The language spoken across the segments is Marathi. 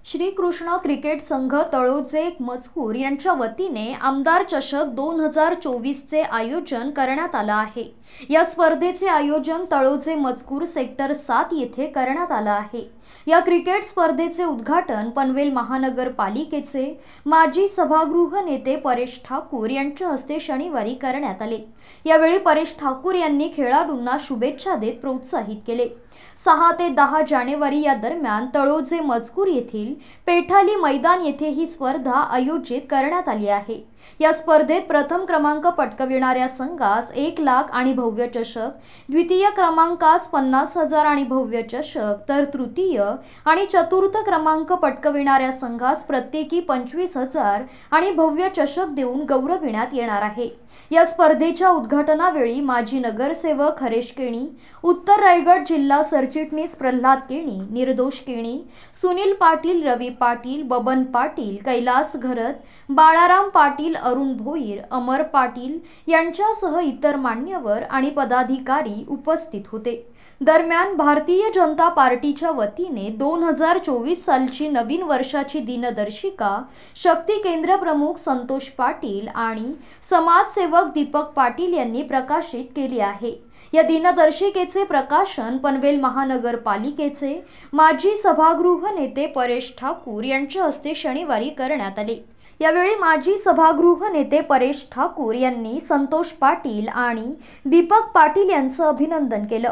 श्री कृष्ण क्रिकेट संघ तळोजे मजकूर यांच्या वतीने आमदार चषक 2024 चे आयोजन करण्यात आले आहे। या स्पर्धेचे आयोजन तळोजे मजकूर सेक्टर 7 येथे करण्यात आले आहे। या क्रिकेट स्पर्धेचे उद्घाटन पनवेल महानगरपालिकेचे माजी सभागृह नेते परेश ठाकूर यांच्या हस्ते शनिवारी करण्यात आले। यावेळी परेश ठाकूर यांनी खेळाडूंना शुभेच्छा देत प्रोत्साहित केले। 6 ते 10 जानेवारी या दरम्यान तळोजे मजकूर येथील पेठाली मैदान येथे ही स्पर्धा आयोजित करण्यात आली आहे। या स्पर्धेत प्रथम क्रमांक पटकाविणाऱ्या संघास 1 लाख आणि भव्य चषक, द्वितीय क्रमांकास 50,000 आणि भव्य चषक, तर तृतीय आणि चतुर्थ क्रमांक पटकाविणाऱ्या संघास प्रत्येकी 25,000 आणि भव्य चषक देऊन गौरविण्यात येणार आहे। या स्पर्धेच्या उद्घाटनावेळी माजी नगरसेवक हरेश केणी, उत्तर रायगड जिल्हा सरचिटणीस प्रल्हाद केणी, निर्दोष केणी, सुनील पाटील, रवी पाटील, बबन पाटील, कैलास घरत, बाळाराम पाटील, अरुण भोईर, अमर पाटील यांच्यासह इतर मान्यवर आणि पदाधिकारी उपस्थित होते। दरम्यान भारतीय जनता पार्टीच्या वतीने 2024 सालची नवीन वर्षाची दिनदर्शिका शक्ती केंद्र प्रमुख संतोष पाटील आणि समाजसेवक दीपक पाटील यांनी प्रकाशित केली आहे। या दिनदर्शिकेचे प्रकाशन पनवेल महानगरपालिकेचे माजी सभागृह नेते परेश ठाकूर यांच्या हस्ते शनिवारी करण्यात आले। यावेळी माजी सभागृह नेते परेश ठाकूर यांनी संतोष पाटील आणि दीपक पाटील यांचे अभिनंदन केले।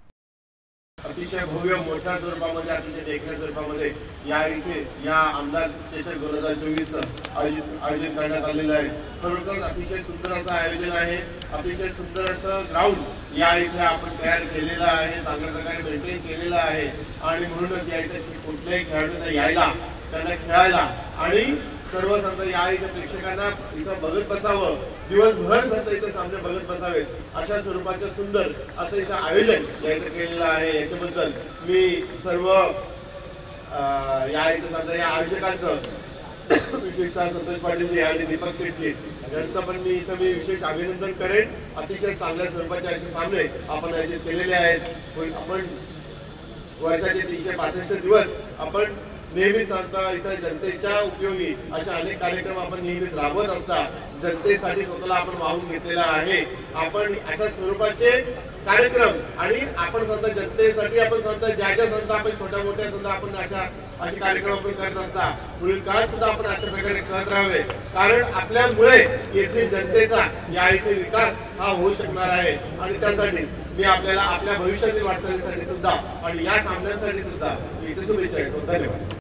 अतिशय भव्य मोठ्या स्वरूपामध्ये अतिशय देखण्या स्वरूपामध्ये या आमदार चषक 2024 आयोजित करण्यात आलेलं आहे। खरोखर अतिशय सुंदर असं आयोजन आहे। अतिशय सुंदर असं ग्राउंड या इथे आपण तयार केलेलं आहे, चांगल्या प्रकारे मेंटेन केलेलं आहे आणि म्हणूनच या इथे कुठल्याही खेळाडूंना यायला, त्यांना खेळायला आणि सर्व संत या इथे प्रेक्षकांना इथं बघत बसावं, दिवसभर संत इथे सामने बघत बसावेत अशा स्वरूपाचं सुंदर असं इथं आयोजन या इथे केलेलं आहे। याच्याबद्दल मी सर्व या इथे संत या आयोजकांचं विशेषतः संतोष पाटील आणि दीपक शेट्टी यांचं पण मी विशेष अभिनंदन करेन। अतिशय चांगल्या स्वरूपाचे असे सामने आपण आयोजित केलेले आहेत। आपण वर्षाचे 365 दिवस आपण नेहमीच सांगता इथं जनतेच्या उपयोगी अशा अनेक कार्यक्रम आपण नेहमीच राबवत असता। जनतेसाठी स्वतःला आपण वाहून घेतलेला आहे। आपण अशा स्वरूपाचे कार्यक्रम आणि आपण सांगता जनतेसाठी आपण सांगता ज्या संत आपण छोट्या मोठ्या संत आपण असे कार्यक्रम आपण करत असता। पुढील काळात सुद्धा आपण अशा प्रकारे करत राहावे, कारण आपल्यामुळे येथील जनतेचा या इथे विकास हा होऊ शकणार आहे आणि त्यासाठी मी आपल्याला आपल्या भविष्यातील वाटचालीसाठी सुद्धा आणि या सामन्यांसाठी सुद्धा इथे शुभेच्छा देतो। धन्यवाद।